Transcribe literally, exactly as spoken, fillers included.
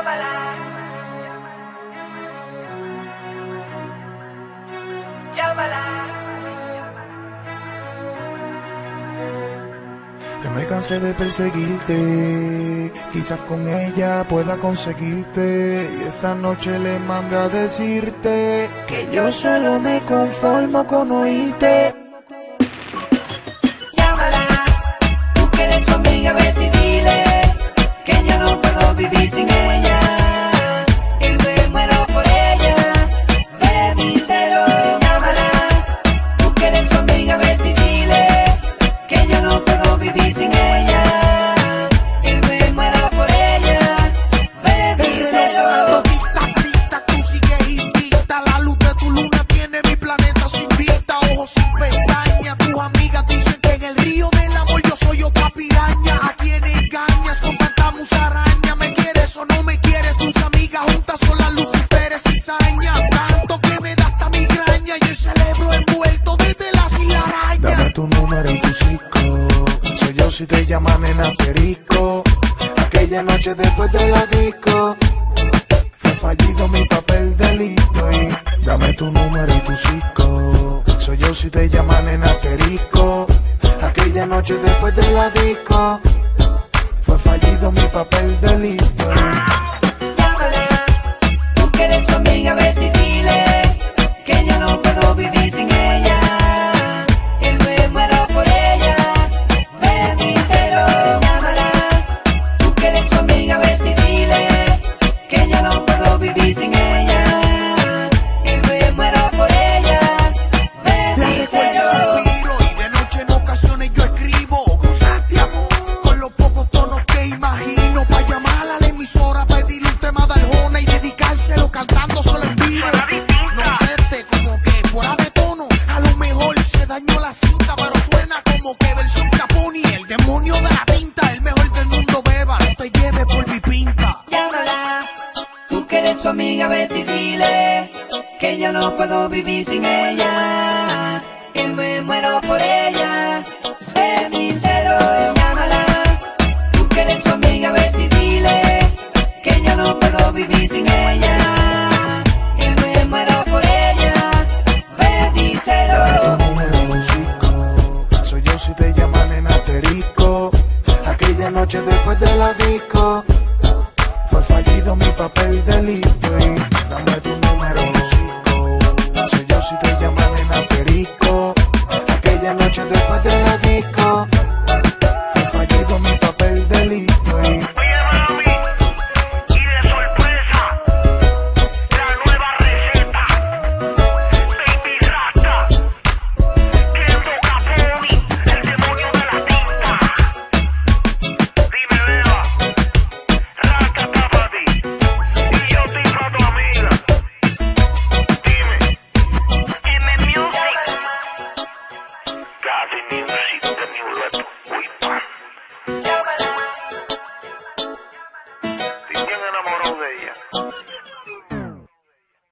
Llámala. Llámala. Que me cansé de perseguirte, quizás con ella pueda conseguirte. Y esta noche le mando a decirte que yo solo me conformo con oírte. Llámala, tú que eres su amiga, vete y dile que yo no puedo vivir sin ella. Y me muero por ella, ve díselo. Llámala, tú que eres su amiga, vete y dile que yo no puedo vivir sin ella. Y me muero por ella, ve díselo. Tú sigues invicta, la luz de tu luna tiene mi planeta sin vista. Ojos sin pestañas, tus amigas dicen que en el río del amor yo soy otra piraña. ¿A quién engañas con tanta musaraña? ¿Me quieres o no me quieres? Tus amigas juntas son las luciferes y cizaña. Tanto que me da hasta migraña y el cerebro envuelto desde las arañas. Dame tu número y tu psico, soy yo si te llaman nena perico. Aquella noche después de la disco fue fallido mi papel delito. Y dame tu número y tu psico, soy yo si te llaman nena perico. Aquella noche después de la disco fue fallido mi papel delito. Llámala, tú que eres su amiga, vete y dile que yo no puedo vivir sin ella. Y me muero por ella, ve díselo. Llámala, tú que eres su amiga, vete y dile que yo no puedo vivir sin ella. Y me muero por ella, ve La recuerdo y díselo. suspiro y de noche en ocasiones yo escribo cosas de amor con los pocos tonos que imagino, pa' llamar a la emisora, pedirle un tema de Arjona y dedicárselo cantando solo en vivo. No serte como que fuera de tono, a lo mejor se dañó la cinta, pero suena como que versión Capone, el demonio de la tinta, el mejor del mundo, beba, no te lleves por mi pinta. Llámala, tú que eres su amiga, vete y dile que yo no puedo vivir sin ella. Y me muero por ella, ve díselo. Llámala, tú que eres su amiga, vete y dile que yo no puedo vivir sin ella. Y me muero por ella, ve díselo. Tu número músico, soy yo si te llaman nena perico. Aquella noche después de la disco fue fallido mi papel delito.